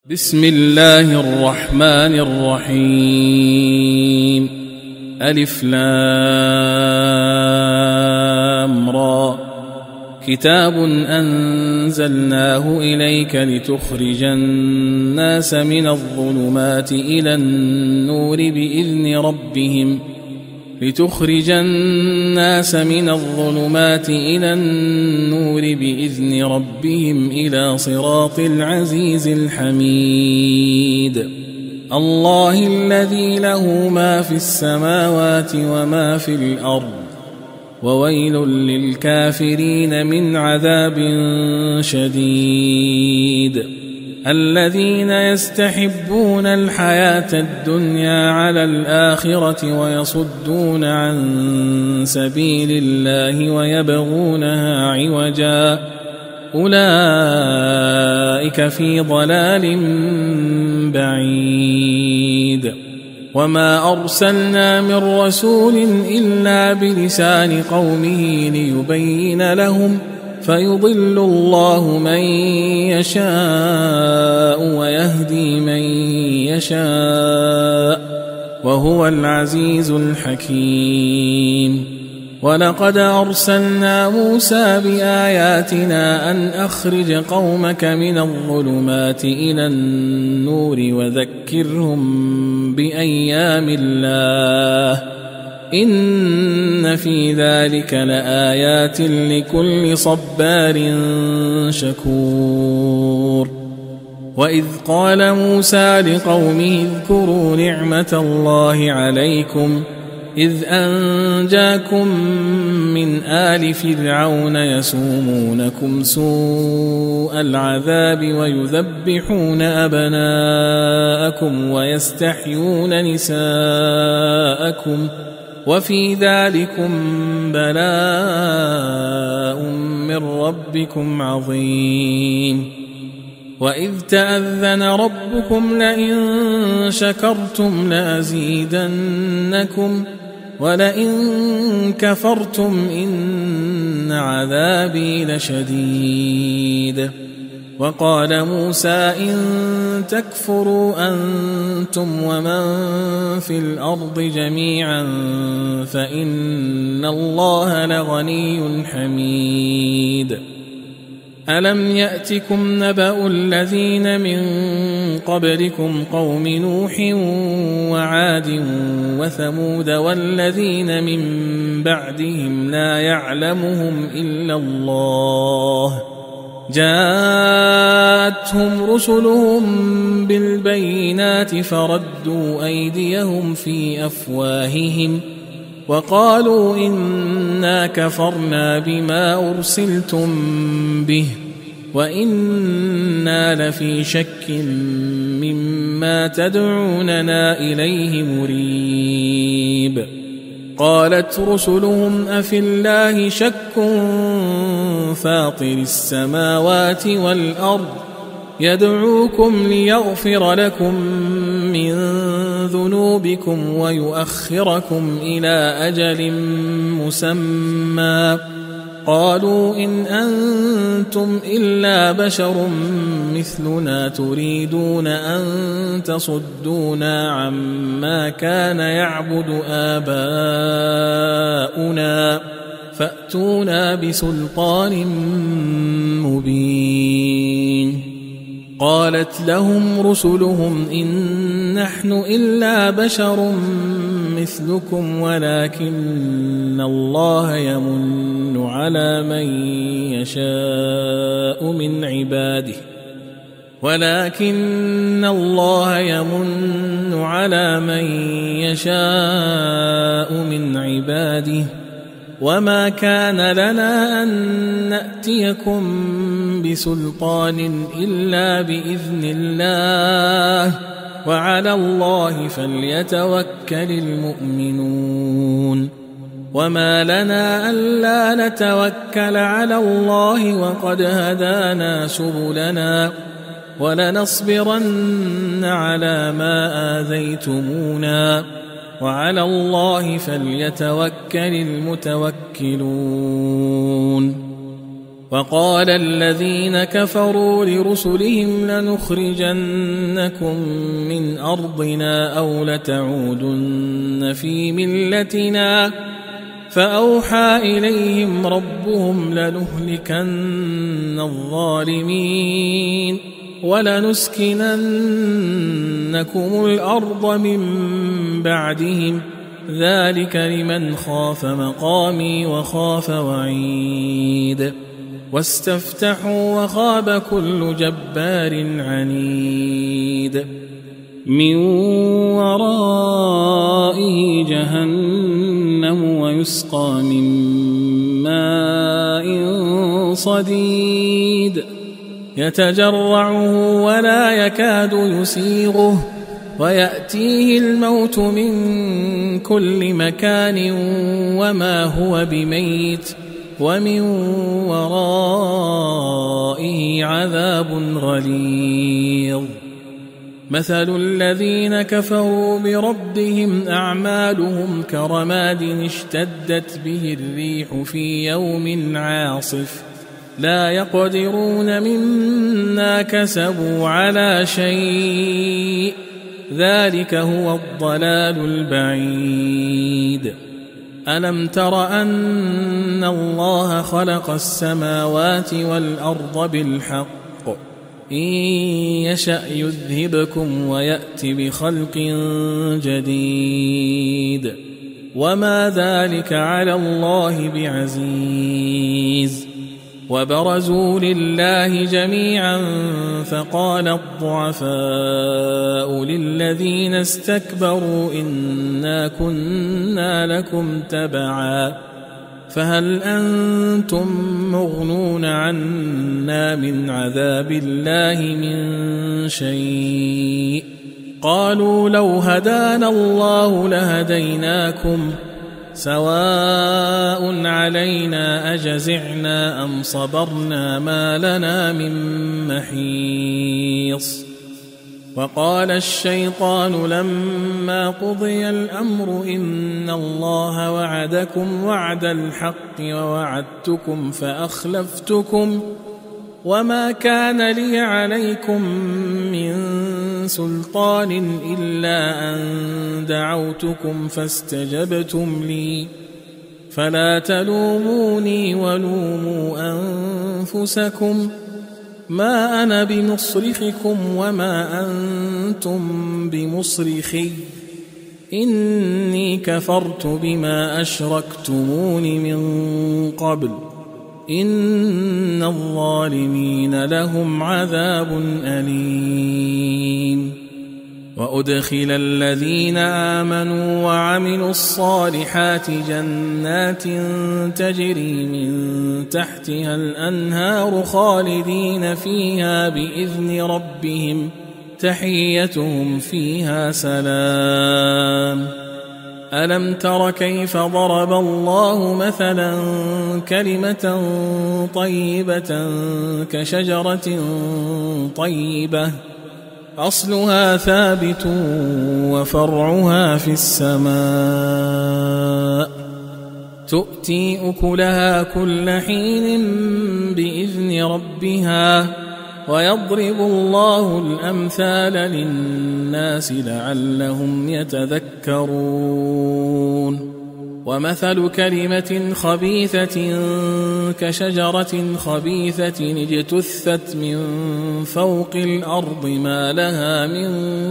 بسم الله الرحمن الرحيم. ألف لام را. كتاب أنزلناه إليك لتخرج الناس من الظلمات إلى النور بإذن ربهم إلى صراط العزيز الحميد. الله الذي له ما في السماوات وما في الأرض، وويل للكافرين من عذاب شديد. الذين يستحبون الحياة الدنيا على الآخرة ويصدون عن سبيل الله ويبغونها عوجا، أولئك في ضلال بعيد. وما أرسلنا من رسول إلا بلسان قومه ليبين لهم، فيضل الله من يشاء ويهدي من يشاء، وهو العزيز الحكيم. ولقد أرسلنا موسى بآياتنا أن أخرج قومك من الظلمات إلى النور وذكرهم بأيام الله، إن في ذلك لآيات لكل صبار شكور. وإذ قال موسى لقومه اذكروا نعمة الله عليكم إذ أنجاكم من آل فرعون يسومونكم سوء العذاب ويذبحون أبناءكم ويستحيون نساءكم، وفي ذلكم بلاء من ربكم عظيم. وإذ تأذن ربكم لئن شكرتم لأزيدنكم ولئن كفرتم إن عذابي لشديد. وقال موسى إن تكفروا أنتم ومن في الأرض جميعا فإن الله لغني حميد. ألم يأتكم نبأ الذين من قبلكم قوم نوح وعاد وثمود والذين من بعدهم لا يعلمهم إلا الله، جاءتهم رسلهم بالبينات فردوا أيديهم في أفواههم وقالوا إنا كفرنا بما أرسلتم به وإنا لفي شك مما تدعوننا إليه مريب. قالت رسلهم أفي الله شك فاطر السماوات والأرض يدعوكم ليغفر لكم من ذنوبكم ويؤخركم إلى أجل مسمى، قالوا إن أنتم إلا بشر مثلنا تريدون أن تصدونا عما كان يعبد آباؤنا فأتونا بسلطان مبين. قالت لهم رسلهم إن نحن إلا بشر مثلكم ولكن الله يمن على من يشاء من عباده وما كان لنا أن نأتيكم بسلطان إلا بإذن الله، وعلى الله فليتوكل المؤمنون. وما لنا ألا نتوكل على الله وقد هدانا سبلنا ولنصبرن على ما آذيتمونا، وعلى الله فليتوكل المتوكلون. وقال الذين كفروا لرسلهم لنخرجنكم من أرضنا أو لتعودن في ملتنا فأوحى إليهم ربهم لنهلكن الظالمين ولنسكننكم الأرض من بعدهم ذلك لمن خاف مقامي وخاف وعيد واستفتحوا وخاب كل جبار عنيد من ورائه جهنم ويسقى من ماء صديد يتجرعه ولا يكاد يسيغه ويأتيه الموت من كل مكان وما هو بميت ومن ورائه عذاب غليظ مثل الذين كفروا بربهم أعمالهم كرماد اشتدت به الريح في يوم عاصف لا يقدرون مما كسبوا على شيء ذلك هو الضلال البعيد ألم تر أن الله خلق السماوات والأرض بالحق إن يشأ يذهبكم ويأت بخلق جديد وما ذلك على الله بعزيز وبرزوا لله جميعا فقال الضعفاء للذين استكبروا إنا كنا لكم تبعا فهل أنتم مغنون عنا من عذاب الله من شيء قالوا لو هدانا الله لهديناكم سواء علينا أجزعنا أم صبرنا ما لنا من محيص وقال الشيطان لما قضي الأمر إن الله وعدكم وعد الحق ووعدتكم فأخلفتكم وما كان لي عليكم من سلطان إلا أن دعوتكم فاستجبتم لي فلا تلوموني ولوموا أنفسكم ما أنا بمصرخكم وما أنتم بمصرخي إني كفرت بما أشركتمون من قبل إن الظالمين لهم عذاب أليم وأدخل الذين آمنوا وعملوا الصالحات جنات تجري من تحتها الأنهار خالدين فيها بإذن ربهم تحيتهم فيها سلام ألم تر كيف ضرب الله مثلا كلمة طيبة كشجرة طيبة أصلها ثابت وفرعها في السماء تؤتي أكلها كل حين بإذن ربها ويضرب الله الأمثال للناس لعلهم يتذكرون ومثل كلمة خبيثة كشجرة خبيثة اجتثت من فوق الأرض ما لها من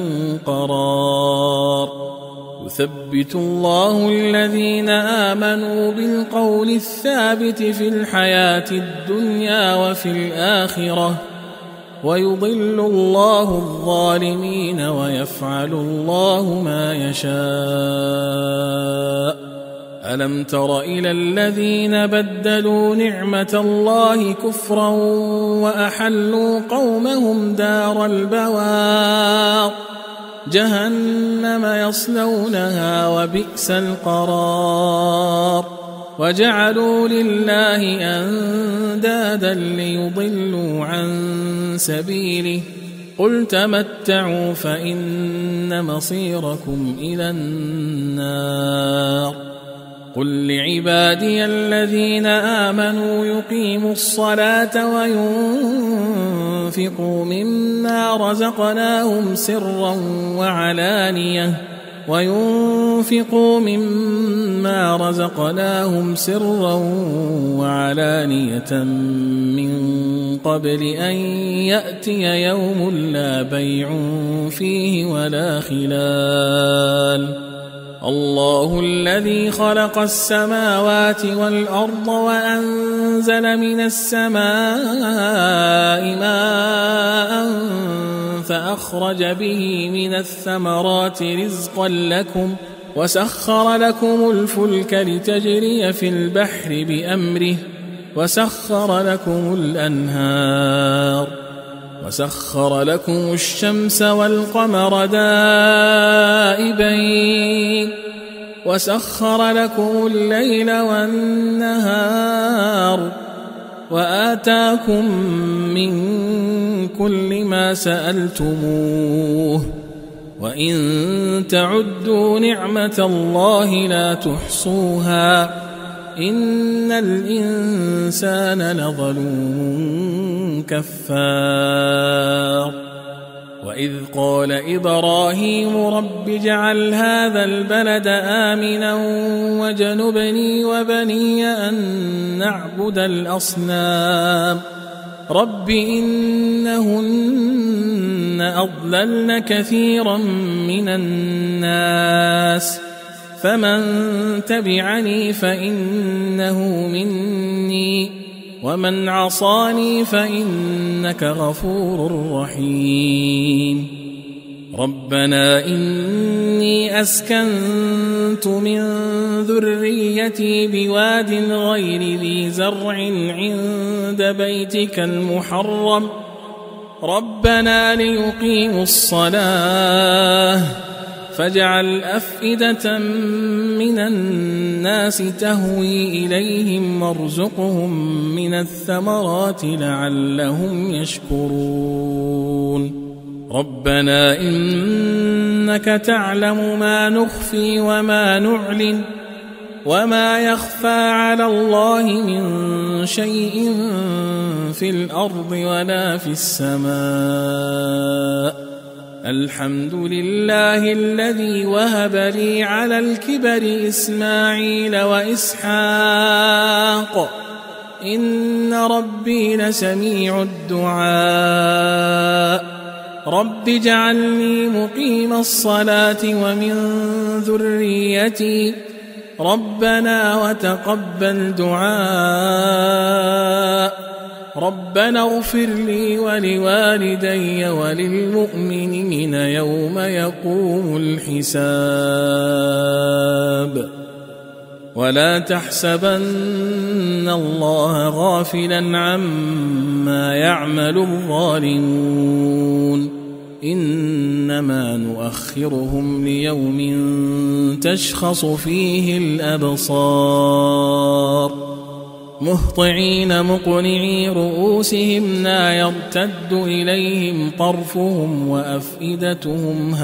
قرار يثبت الله الذين آمنوا بالقول الثابت في الحياة الدنيا وفي الآخرة ويضل الله الظالمين ويفعل الله ما يشاء ألم تر إلى الذين بدلوا نعمة الله كفرا وأحلوا قومهم دار البوار جهنم يصلونها وبئس القرار وجعلوا لله أندادا ليضلوا عن سبيله قل تمتعوا فإن مصيركم إلى النار قل لعبادي الذين آمنوا يقيموا الصلاة وينفقوا مما رزقناهم سرا وعلانية من قبل أن يأتي يوم لا بيع فيه ولا خلال. الله الذي خلق السماوات والأرض وأنزل من السماء ماء فأخرج به من الثمرات رزقا لكم وسخر لكم الفلك لتجري في البحر بأمره وسخر لكم الأنهار وسخر لكم الشمس والقمر دائبين وسخر لكم الليل والنهار وآتاكم من كل ما سألتموه وإن تعدوا نعمة الله لا تحصوها إن الإنسان لظلوم كفار. وإذ قال إبراهيم رب اجعل هذا البلد آمنا واجنبني وبني أن نعبد الأصنام رب إنهن أضللن كثيرا من الناس فمن تبعني فإنه مني ومن عصاني فإنك غفور رحيم. ربنا إني أسكنت من ذريتي بواد غير ذي زرع عند بيتك المحرم ربنا ليقيموا الصلاة فاجعل أفئدة من الناس تهوي إليهم وارزقهم من الثمرات لعلهم يشكرون. ربنا إنك تعلم ما نخفي وما نعلن وما يخفى على الله من شيء في الأرض ولا في السماء. الحمد لله الذي وهب لي على الكبر إسماعيل وإسحاق إن ربي لسميع الدعاء. رب اجعلني مقيم الصلاة ومن ذريتي ربنا وتقبل دعاء. ربنا اغفر لي ولوالدي وللمؤمنين يوم يقوم الحساب. ولا تحسبن الله غافلا عما يعمل الظالمون إنما نؤخرهم ليوم تشخص فيه الأبصار مهطعين مقنعي رؤوسهم لا يرتد إليهم طرفهم وأفئدتهم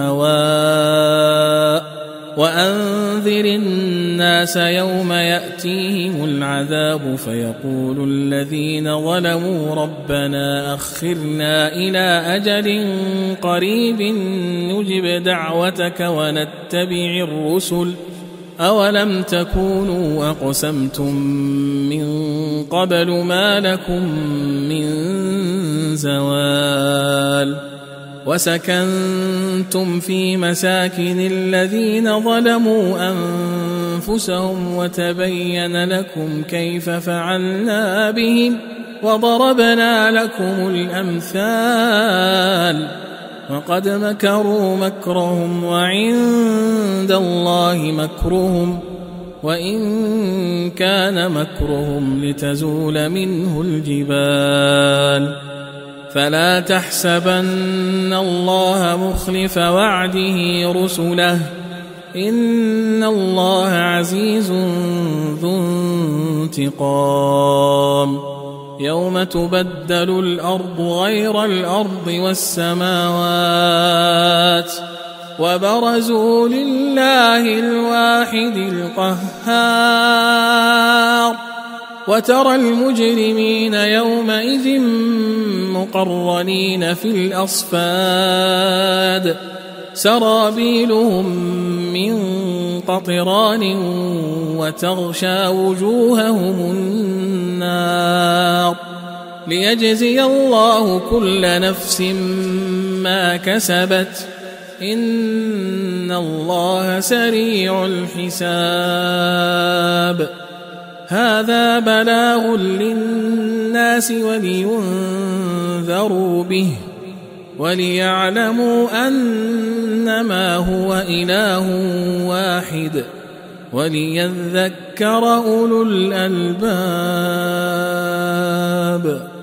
هواء. وأنذر الناس يوم يأتيهم العذاب فيقول الذين ظلموا ربنا أخرنا إلى أجل قريب نجب دعوتك ونتبع الرسل أولم تكونوا أقسمتم من قبل ما لكم من زوال. وسكنتم في مساكن الذين ظلموا أنفسهم وتبين لكم كيف فعلنا بهم وضربنا لكم الأمثال. وقد مكروا مكرهم وعند الله مكرهم وإن كان مكرهم لتزول منه الجبال. فلا تحسبن الله مخلف وعده رسله إن الله عزيز ذو انتقام. يوم تبدل الأرض غير الأرض والسماوات وبرزوا لله الواحد القهار وترى المجرمين يومئذ مقرنين في الأصفاد سرابيلهم من قطران وتغشى وجوههم النار ليجزي الله كل نفس ما كسبت إن الله سريع الحساب هذا بلاغ للناس ولينذروا به وليعلموا أنما هو إله واحد وليذكر أولو الألباب.